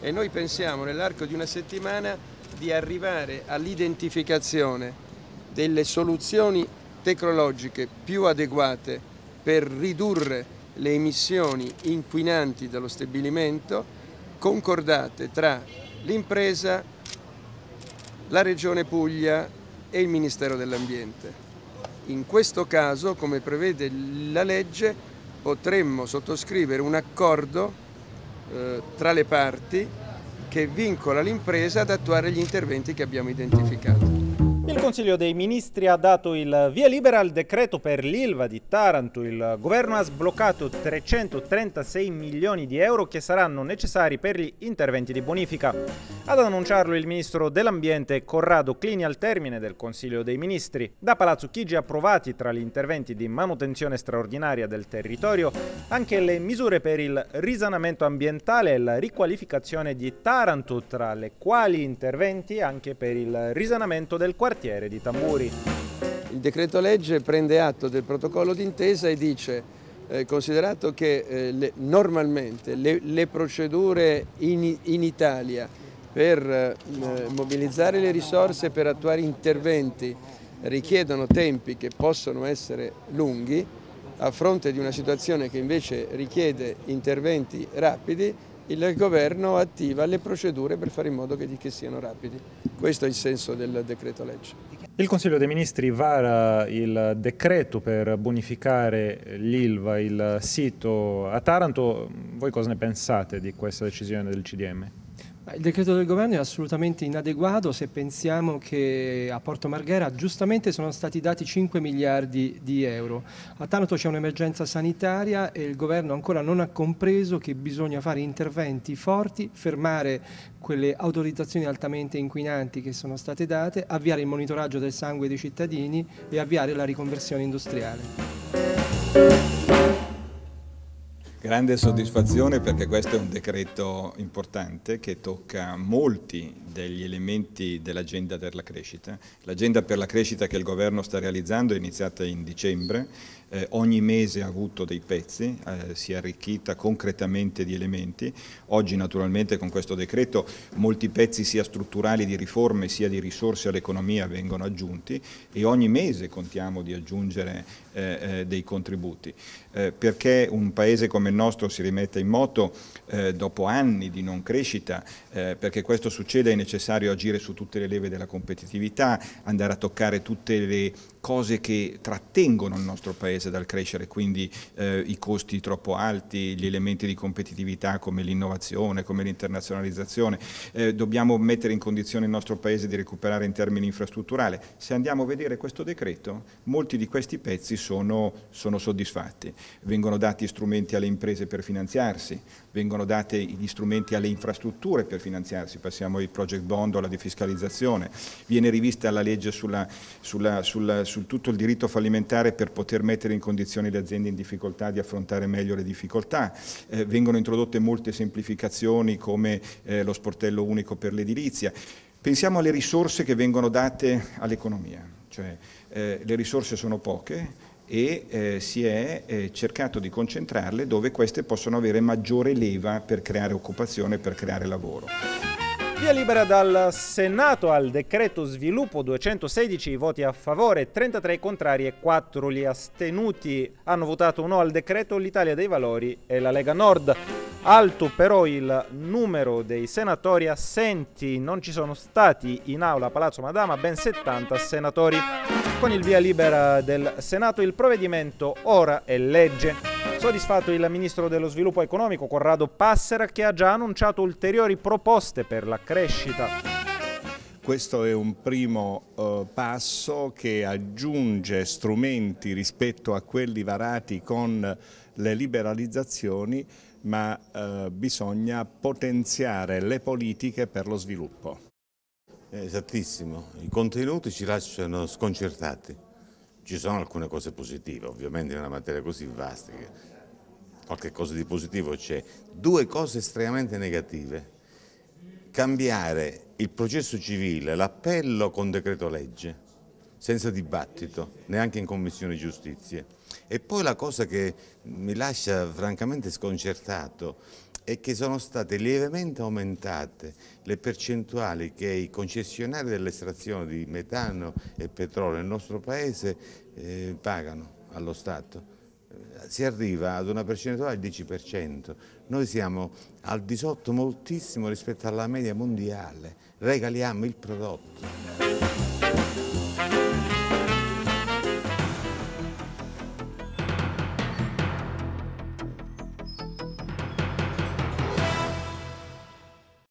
e noi pensiamo nell'arco di una settimana di arrivare all'identificazione delle soluzioni tecnologiche più adeguate per ridurre le emissioni inquinanti dallo stabilimento, concordate tra l'impresa, la Regione Puglia e il Ministero dell'Ambiente. In questo caso, come prevede la legge, potremmo sottoscrivere un accordo tra le parti che vincola l'impresa ad attuare gli interventi che abbiamo identificato. Il Consiglio dei Ministri ha dato il via libera al decreto per l'Ilva di Taranto. Il governo ha sbloccato 336 milioni di euro che saranno necessari per gli interventi di bonifica. Ad annunciarlo il ministro dell'Ambiente Corrado Clini al termine del Consiglio dei Ministri. Da Palazzo Chigi approvati tra gli interventi di manutenzione straordinaria del territorio anche le misure per il risanamento ambientale e la riqualificazione di Taranto, tra le quali interventi anche per il risanamento del quartiere di Tamburi. Il decreto legge prende atto del protocollo d'intesa e dice, considerato che normalmente le procedure in Italia per mobilizzare le risorse per attuare interventi richiedono tempi che possono essere lunghi, a fronte di una situazione che invece richiede interventi rapidi, il governo attiva le procedure per fare in modo che siano rapidi. Questo è il senso del decreto legge. Il Consiglio dei Ministri vara il decreto per bonificare l'Ilva, il sito a Taranto. Voi cosa ne pensate di questa decisione del CDM? Il decreto del governo è assolutamente inadeguato se pensiamo che a Porto Marghera giustamente sono stati dati 5 miliardi di euro. A Taranto c'è un'emergenza sanitaria e il governo ancora non ha compreso che bisogna fare interventi forti, fermare quelle autorizzazioni altamente inquinanti che sono state date, avviare il monitoraggio del sangue dei cittadini e avviare la riconversione industriale. Grande soddisfazione perché questo è un decreto importante che tocca molti degli elementi dell'agenda per la crescita. L'agenda per la crescita che il governo sta realizzando è iniziata in dicembre, ogni mese ha avuto dei pezzi, si è arricchita concretamente di elementi. Oggi naturalmente con questo decreto molti pezzi sia strutturali di riforme sia di risorse all'economia vengono aggiunti e ogni mese contiamo di aggiungere dei contributi, perché un paese come il nostro si rimetta in moto dopo anni di non crescita, perché questo succede è necessario agire su tutte le leve della competitività, andare a toccare tutte le cose che trattengono il nostro paese dal crescere, quindi i costi troppo alti, gli elementi di competitività come l'innovazione, come l'internazionalizzazione. Dobbiamo mettere in condizione il nostro paese di recuperare in termini infrastrutturali. Se andiamo a vedere questo decreto, molti di questi pezzi sono soddisfatti. Vengono dati strumenti alle imprese per finanziarsi, vengono dati gli strumenti alle infrastrutture per finanziarsi, passiamo ai project bond o alla defiscalizzazione, viene rivista la legge su tutto il diritto fallimentare per poter mettere in condizioni le aziende in difficoltà di affrontare meglio le difficoltà, vengono introdotte molte semplificazioni come lo sportello unico per l'edilizia. Pensiamo alle risorse che vengono date all'economia, cioè le risorse sono poche e si è cercato di concentrarle dove queste possono avere maggiore leva per creare occupazione, per creare lavoro. Via libera dal Senato al decreto sviluppo, 216 i voti a favore, 33 contrari e 4 gli astenuti. Hanno votato no al decreto l'Italia dei Valori e la Lega Nord. Alto però il numero dei senatori assenti, non ci sono stati in aula a Palazzo Madama ben 70 senatori. Con il via libera del Senato il provvedimento ora è legge. Soddisfatto il ministro dello sviluppo economico Corrado Passera, che ha già annunciato ulteriori proposte per la crescita. Questo è un primo passo che aggiunge strumenti rispetto a quelli varati con le liberalizzazioni, ma bisogna potenziare le politiche per lo sviluppo. Esattissimo, i contenuti ci lasciano sconcertati. Ci sono alcune cose positive, ovviamente in una materia così vasta che qualche cosa di positivo c'è. Due cose estremamente negative: cambiare il processo civile, l'appello con decreto legge, senza dibattito, neanche in Commissione Giustizia. E poi la cosa che mi lascia francamente sconcertato è che sono state lievemente aumentate le percentuali che i concessionari dell'estrazione di metano e petrolio nel nostro Paese pagano allo Stato. Si arriva ad una percentuale del 10%, noi siamo al di sotto moltissimo rispetto alla media mondiale, regaliamo il prodotto.